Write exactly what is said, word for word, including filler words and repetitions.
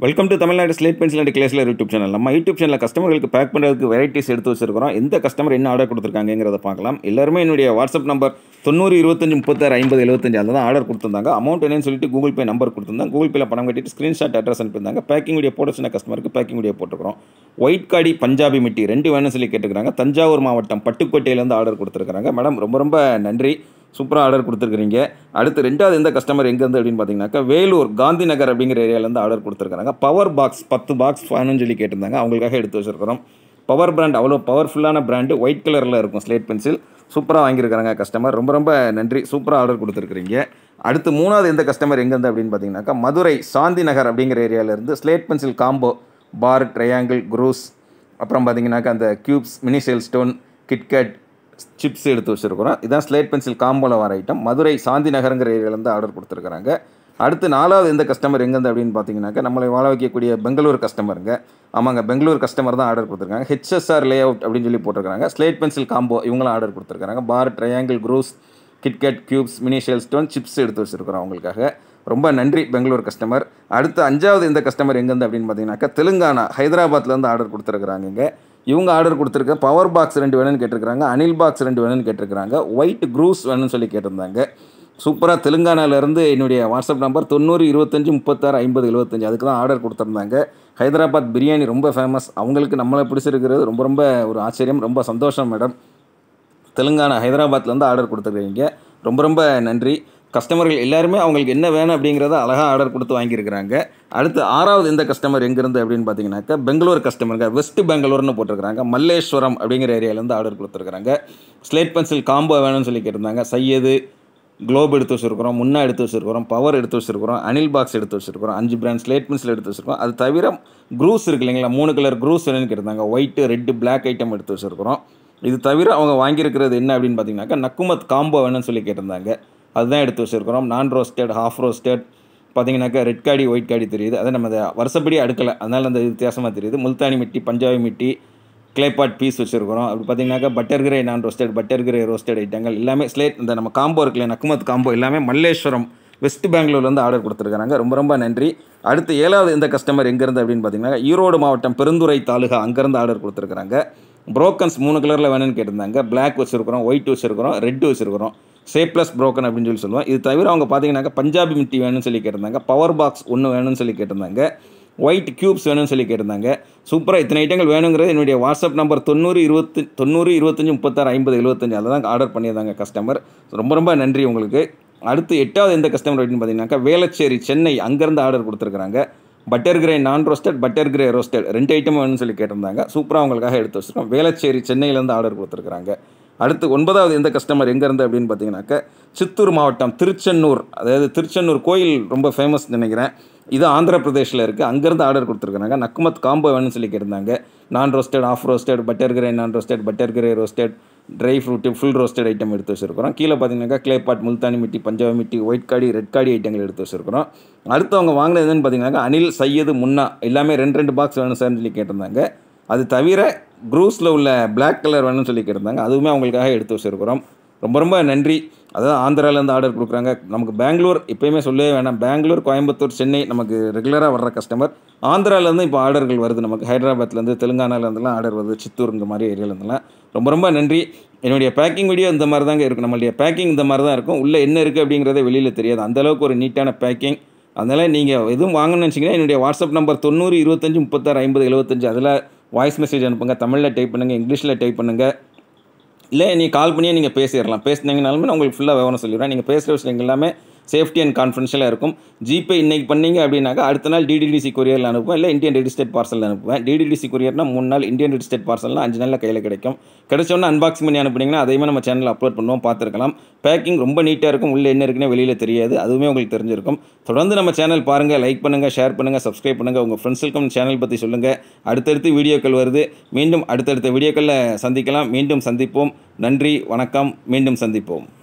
Welcome to Tamil Nadu slate pencil and கிளேஸ்லர் YouTube channel. நம்ம YouTube சேனலில் கஸ்டமர்களுக்கு பேக் பண்ணுறதுக்கு வெரைட்டிஸ் எடுத்து வச்சிருக்கிறோம். எந்த கஸ்டமர் என்ன ஆர்டர் கொடுத்துருக்காங்கிறத பார்க்கலாம். எல்லாருமே என்னுடைய வாட்ஸ்அப் நம்பர் தொண்ணூறு இருபத்தஞ்சு முப்பத்தாறு ஐம்பது எழுபத்தஞ்சு அதில் தான் ஆர்டர் கொடுத்துருந்தாங்க. அமௌண்ட் என்னன்னு சொல்லிட்டு கூகுள் பே நம்பர் கொடுத்துருந்தாங்க. கூகுள் பேல பணம் கட்டிட்டு ஸ்க்ரீன்ஷாட் அட்ரஸ் அனுப்பியிருந்தாங்க. பேக்கிங் வீடியோ போட சின்ன கஸ்டமருக்கு பேக்கிங் வீடியோ போட்டுருக்கிறோம். ஒயிட் காடி பஞ்சாபி மிட்டி ரெண்டு வேணும்னு சொல்லி கேட்டுக்கிறாங்க. தஞ்சாவூர் மாவட்டம் பட்டுக்கோட்டையிலேருந்து ஆர்டர் கொடுத்துருக்காங்க. மேடம் ரொம்ப ரொம்ப நன்றி, சூப்பராக ஆர்டர் கொடுத்துருக்குறீங்க. அடுத்து ரெண்டாவது எந்த கஸ்டமர் எங்கேருந்து அப்படின்னு பார்த்தீங்கன்னாக்கா வேலூர் காந்தி நகர் அப்படிங்கிற ஏரியாவிலேருந்து ஆர்டர் கொடுத்துருக்காங்க. பவர் பாக்ஸ் பத்து பாக்ஸ் வேணும்னு சொல்லி கேட்டிருந்தாங்க. அவங்களுக்காக எடுத்து வச்சுருக்கிறோம். பவர் பிராண்ட் அவ்வளோ பவர்ஃபுல்லான பிராண்டு, ஒயிட் கலரில் இருக்கும் ஸ்லேட் பென்சில். சூப்பராக வாங்கியிருக்காங்க கஸ்டமர். ரொம்ப ரொம்ப நன்றி, சூப்பராக ஆர்டர் கொடுத்துருக்குறீங்க. அடுத்து மூணாவது எந்த கஸ்டமர் எங்கேருந்து அப்படின்னு பார்த்தீங்கன்னாக்கா மதுரை சாந்தி நகர் அப்படிங்கிற ஏரியாவிலேருந்து slate pencil combo bar, triangle, குரூஸ், அப்புறம் பார்த்தீங்கன்னாக்கா அந்த cubes, mini cell stone, KitKat, chips எடுத்து வச்சுருக்கிறோம். இதான் ஸ்லேட் பென்சில் காம்போவில் வர ஐட்டம். மதுரை சாந்தி நகருங்கிற ஏரியாவிலேருந்து ஆர்டர் கொடுத்துருக்குறாங்க. அடுத்து நாலாவது எந்த கஸ்டமர் எங்கேருந்து அப்படின்னு பார்த்தீங்கன்னாக்கா நம்மளை வாழ வைக்கக்கூடிய பெங்களூர் கஸ்டமருங்க. ஆமாங்க, பெங்களூர் கஸ்டமர் தான் ஆர்டர் கொடுத்துருக்காங்க. ஹெச்எஸ்ஆர் லே அவுட் அப்படின்னு சொல்லி போட்டிருக்காங்க. ஸ்லேட் பென்சில் காம்போ இவங்களும் ஆர்டர் கொடுத்துருக்காங்க. பார், ட்ரையாங்கிள், குரூஸ், KitKat, cubes, mini shell stone, chips எடுத்து வச்சுருக்கிறோம் அவங்களுக்காக. ரொம்ப நன்றி பெங்களூர் கஸ்டமர். அடுத்து அஞ்சாவது எந்த கஸ்டமர் எங்கேருந்து அப்படின்னு பார்த்தீங்கன்னாக்கா தெலுங்கானா ஹைதராபாத்லேருந்து ஆர்டர் கொடுத்துருக்குறாங்க. இவங்க ஆர்டர் கொடுத்துருக்க பவர் பாக்ஸ் ரெண்டு வேணும்னு கேட்டிருக்காங்க. அனில் பாக்ஸ் ரெண்டு வேணும்னு கேட்டிருக்காங்க. ஒயிட் க்ரூஸ் வேணும்னு சொல்லி கேட்டிருந்தாங்க. சூப்பராக தெலுங்கானாவிலேருந்து என்னுடைய வாட்ஸ்அப் நம்பர் தொண்ணூறு இருபத்தஞ்சி முப்பத்தாறு ஐம்பது எழுபத்தஞ்சு அதுக்கு தான் ஆர்டர் கொடுத்துருந்தாங்க. ஹைதராபாத் பிரியாணி ரொம்ப ஃபேமஸ். அவங்களுக்கு நம்மளை பிடிச்சிருக்கிறது ரொம்ப ரொம்ப ஒரு ஆச்சரியம், ரொம்ப சந்தோஷம் மேடம். தெலுங்கானா ஹைதராபாத்லேருந்து ஆர்டர் கொடுத்துருக்கீங்க. ரொம்ப ரொம்ப நன்றி. கஸ்டமர்கள் எல்லாருமே அவங்களுக்கு என்ன வேணும் அப்படிங்கிறத அழகாக ஆர்டர் கொடுத்து வாங்கியிருக்கிறாங்க. அடுத்து ஆறாவது எந்த கஸ்டமர் எங்கேருந்து அப்படின்னு பார்த்தீங்கன்னாக்கா பெங்களூர் கஸ்டமருங்க. வெஸ்ட் பெங்களூர்னு போட்டிருக்கிறாங்க. மல்லேஸ்வரம் அப்படிங்கிற ஏரியாவிலேருந்து ஆர்டர் கொடுத்துருக்குறாங்க. ஸ்லேட் பென்சில் காம்போ வேணும்னு சொல்லி கேட்டிருந்தாங்க. சையது குளோப் எடுத்து வச்சுருக்கிறோம், முன்னா எடுத்து வச்சுருக்கிறோம், பவர் எடுத்து வச்சுருக்கிறோம், அனில் பாக்ஸ் எடுத்து வச்சுருக்கிறோம், அஞ்சு பிராண்ட் ஸ்லேட் பென்சில் எடுத்து வச்சுருக்கோம். அது தவிர க்ரூஸ் இருக்கு இல்லைங்களா, மூணு கலர் க்ரூஸ் வேணும்னு கேட்டிருந்தாங்க. ஒயிட்டு, ரெட்டு, பிளாக் ஐட்டம் எடுத்து வச்சுருக்கிறோம். இது தவிர அவங்க வாங்கியிருக்கிறது என்ன அப்படின்னு பார்த்தீங்கன்னாக்கா நக்குமத் காம்போ வேணும்னு சொல்லி கேட்டிருந்தாங்க. அதுதான் எடுத்து வச்சுருக்கிறோம். நான் ரோஸ்டட், ஹாஃப் ரோஸ்டட், பார்த்தீங்கன்னாக்கா ரெட் காடி, ஒயிட் காடி தெரியுது. அதை நம்ம அதை வருஷப்படி அடுக்கலை, அதனால் அந்த வித்தியாசமாக தெரியுது. முல்தானி மிட்டி, பஞ்சாபி மிட்டி, கிளேபாட் பீஸ் வச்சுருக்கிறோம். அப்படி பார்த்தீங்கன்னாக்கா butter grey non roasted, butter grey roasted ஐட்டங்கள் எல்லாமே ஸ்லேட் இந்த நம்ம காம்போ இருக்குல்ல நக்குமத் காம்போ எல்லாமே மல்லேஸ்வரம் வெஸ்ட் பெங்களூர்லேருந்து ஆர்டர் கொடுத்துருக்காங்க. ரொம்ப ரொம்ப நன்றி. அடுத்து ஏழாவது எந்த கஸ்டமர் எங்கேருந்து அப்படின்னு பார்த்தீங்கன்னா ஈரோடு மாவட்டம் பெருந்துறை தாலுகா அங்கேருந்து ஆர்டர் கொடுத்துருக்காங்க. ப்ரோக்கன்ஸ் மூணு கலரில் வேணும்னு கேட்டிருந்தாங்க. பிளாக் வச்சுருக்கிறோம், ஒயிட் வச்சுருக்கிறோம், ரெட் வச்சுருக்கிறோம். ஷேப்லெஸ் ப்ரோக்கன் அப்படின்னு சொல்லி சொல்லுவோம். இது தவிர அவங்க பார்த்தீங்கன்னாக்கா பஞ்சாபி மிட்டி வேணும்னு சொல்லி கேட்டிருந்தாங்க. பவர் பாக்ஸ் ஒன்று வேணும்னு சொல்லி கேட்டிருந்தாங்க. ஒயிட் க்யூப்ஸ் வேணும்னு சொல்லி கேட்டிருந்தாங்க. சூப்பராக இத்தனை ஐட்டங்கள் வேணுங்கிறது என்னுடைய வாட்ஸ்அப் நம்பர் தொண்ணூறு இருபத்தி தொண்ணூறு இருபத்தஞ்சி முப்பத்தாறு ஐம்பது எழுபத்தஞ்சு அதில் தான் ஆர்டர் பண்ணியிருந்தாங்க கஸ்டமர். ரொம்ப ரொம்ப நன்றி உங்களுக்கு. அடுத்து எட்டாவது எந்த கஸ்டமர் அப்படின்னு பார்த்தீங்கன்னாக்கா வேளச்சேரி சென்னை அங்கேருந்து ஆர்டர் கொடுத்துருக்குறாங்க. Butter grey non roasted, butter grey roasted ரெண்டு ஐட்டம் வேணும்னு சொல்லி கேட்டிருந்தாங்க. சூப்பராக அவங்களுக்காக எடுத்து வச்சுருக்கோம். வேளச்சேரி சென்னையிலேருந்து ஆர்டர் கொடுத்துருக்குறாங்க. அடுத்து ஒன்பதாவது எந்த கஸ்டமர் எங்கேருந்து அப்படின்னு பார்த்தீங்கன்னாக்கா சித்தூர் மாவட்டம் திருச்சென்னூர், அதாவது திருச்சென்னூர் கோயில் ரொம்ப ஃபேமஸ் நினைக்கிறேன். இது ஆந்திர பிரதேஷில் இருக்குது. அங்கேருந்து ஆர்டர் கொடுத்துருக்காங்க. நக்குமத் காம்போ வேணும்னு சொல்லி கேட்டிருந்தாங்க. Non roasted, half roasted, butter grey non roasted, butter grey roasted, dry fruit, full roasted item எடுத்து வச்சுருக்கிறோம். கீழே பார்த்தீங்கன்னாக்கா கிளேபாட், முல்தானி மிட்டி, பஞ்சாபி மிட்டி, ஒயிட் காடி, ரெட் காடி ஐட்டங்கள் எடுத்து வச்சுருக்கிறோம். அடுத்து அவங்க வாங்கினது என்னன்னு பார்த்தீங்கன்னாக்கா அனில், சையது, முன்னா எல்லாமே ரெண்டு ரெண்டு பாக்ஸ் வேணும் சார்னு சொல்லி கேட்டிருந்தாங்க. அது தவிர க்ரூஸில் உள்ள பிளாக் கலர் வேணும்னு சொல்லி கேட்டிருந்தாங்க. அதுவுமே அவங்களுக்காக எடுத்து வச்சுருக்கிறோம். ரொம்ப ரொம்ப நன்றி. அதாவது ஆந்திராவிலேருந்து ஆர்டர் கொடுக்குறாங்க. நமக்கு பெங்களூர் எப்போயுமே சொல்லவே வேணாம். பெங்களூர், கோயம்புத்தூர், சென்னை நமக்கு ரெகுலராக வர்ற கஸ்டமர். ஆந்திராவிலேருந்து இப்போ ஆர்டர்கள் வருது நமக்கு. ஹைதராபாத்லேருந்து, தெலுங்கானாலேருந்துலாம் ஆர்டர் வருது. சித்தூர் இந்த மாதிரி ஏரியாவிலேருந்துலாம். ரொம்ப ரொம்ப நன்றி. என்னுடைய பேக்கிங் வீடியோ இந்த மாதிரி தாங்க இருக்கும். நம்மளுடைய பேக்கிங் இந்த மாதிரி தான் இருக்கும். உள்ளே என்ன இருக்குது அப்படிங்கிறத வெளியில் தெரியாது. அந்தளவுக்கு ஒரு நீட்டான பேக்கிங். அதனால் நீங்கள் எதுவும் வாங்கணும்னு நினச்சிங்கன்னா என்னுடைய வாட்ஸ்அப் நம்பர் தொண்ணூறு இருபத்தஞ்சி முப்பத்தாறு ஐம்பது எழுபத்தஞ்சு அதில் வாய்ஸ் மெசேஜ் அனுப்புங்க. தமிழில் டைப் பண்ணுங்கள், இங்கிலீஷில் டைப் பண்ணுங்கள். இல்லை நீங்கள் கால் பண்ணியே நீங்கள் பேசிடலாம். பேசினீங்கனாலுமே நான் உங்களுக்கு ஃபுல்லாக விவரம் சொல்லிடுறேன். நீங்கள் பேசுகிற விஷயங்கள் எல்லாமே சேஃப்டி அண்ட் கான்ஃபிடென்ஷியலாக இருக்கும். ஜிபே இன்றைக்கி பண்ணிங்க அப்படின்னாக்கா அடுத்த நாள் டிடிடிசி கொரியரில் அனுப்புவேன், இல்லை இந்தியன் ரெட் ஸ்டேட் பார்சலில் அனுப்புவேன். டிடிடிசி கொரியர்னால் மூணு நாள், இந்தியன் ரெட் ஸ்டேட் பார்சல்னால் அஞ்சு நாளில் கையில் கிடைக்கும். கிடைச்சோன்னா அன்பாக்சிங் பண்ணி அனுப்புனீங்கன்னா அதையுமே நம்ம சேனலில் அப்லோட் பண்ணுவோம், பார்த்துருக்கலாம். பேக்கிங் ரொம்ப நீட்டாக இருக்கும். உள்ளே என்ன இருக்குன்னு வெளியில் தெரியாது. அதுவுமே உங்களுக்கு தெரிஞ்சிருக்கும். தொடர்ந்து நம்ம சேனல் பாருங்கள், லைக் பண்ணுங்கள், ஷேர் பண்ணுங்கள், சப்ஸ்கிரைப் பண்ணுங்கள். உங்கள் ஃப்ரெண்ட்ஸுக்கும் சேனல் பற்றி சொல்லுங்கள். அடுத்தடுத்து வீடியோக்கள் வருது. மீண்டும் அடுத்தடுத்த வீடியோக்களில் சந்திக்கலாம். மீண்டும் சந்திப்போம். நன்றி, வணக்கம். மீண்டும் சந்திப்போம்.